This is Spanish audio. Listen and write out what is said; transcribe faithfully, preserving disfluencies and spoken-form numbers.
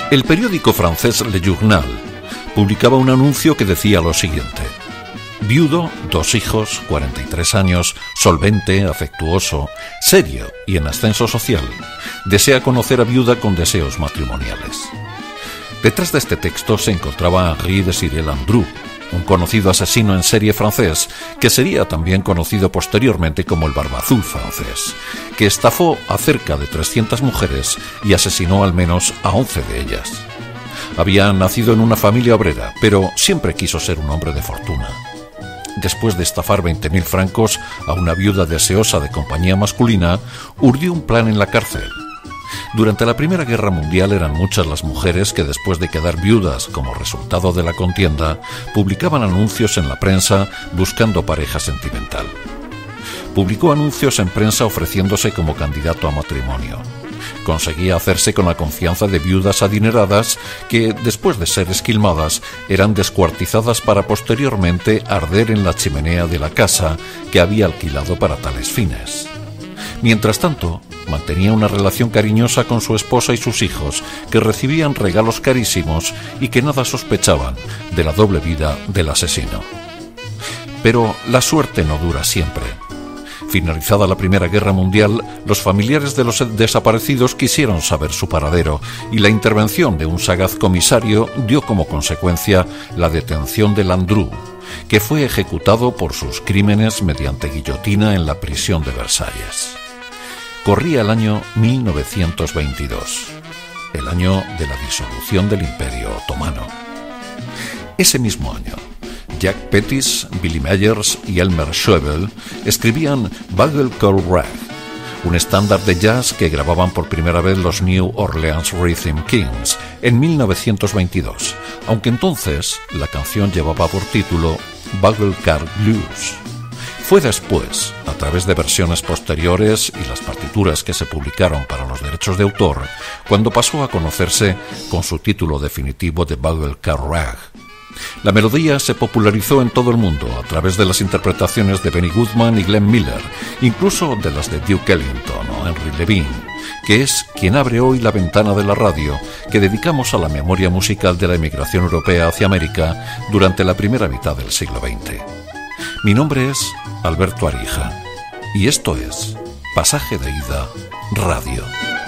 El periódico francés Le Journal publicaba un anuncio que decía lo siguiente: viudo, dos hijos, cuarenta y tres años, solvente, afectuoso, serio y en ascenso social, desea conocer a viuda con deseos matrimoniales. Detrás de este texto se encontraba Henri Désiré Landru, un conocido asesino en serie francés, que sería también conocido posteriormente como el Barba Azul francés, que estafó a cerca de trescientas mujeres y asesinó al menos a once de ellas. Había nacido en una familia obrera, pero siempre quiso ser un hombre de fortuna. Después de estafar veinte mil francos a una viuda deseosa de compañía masculina, urdió un plan en la cárcel. Durante la Primera Guerra Mundial eran muchas las mujeres que, después de quedar viudas como resultado de la contienda, publicaban anuncios en la prensa buscando pareja sentimental. Publicó anuncios en prensa ofreciéndose como candidato a matrimonio. Conseguía hacerse con la confianza de viudas adineradas que, después de ser esquilmadas, eran descuartizadas para posteriormente arder en la chimenea de la casa que había alquilado para tales fines. Mientras tanto, mantenía una relación cariñosa con su esposa y sus hijos, que recibían regalos carísimos y que nada sospechaban de la doble vida del asesino. Pero la suerte no dura siempre. Finalizada la Primera Guerra Mundial, los familiares de los desaparecidos quisieron saber su paradero y la intervención de un sagaz comisario dio como consecuencia la detención de Landru, que fue ejecutado por sus crímenes mediante guillotina en la prisión de Versalles. Corría el año mil novecientos veintidós, el año de la disolución del Imperio Otomano. Ese mismo año, Jacques Pettis, Billy Meyers y Elmer Schöbel escribían Bugle Call Rag, un estándar de jazz que grababan por primera vez los New Orleans Rhythm Kings en mil novecientos veintidós, aunque entonces la canción llevaba por título Bugle Call Blues. Fue después, a través de versiones posteriores y las partituras que se publicaron para los derechos de autor, cuando pasó a conocerse con su título definitivo de Bugle Call Rag. La melodía se popularizó en todo el mundo a través de las interpretaciones de Benny Goodman y Glenn Miller, incluso de las de Duke Ellington o Henry Levine, que es quien abre hoy la ventana de la radio que dedicamos a la memoria musical de la emigración europea hacia América durante la primera mitad del siglo veinte. Mi nombre es Alberto Arija y esto es Pasaje de Ida Radio.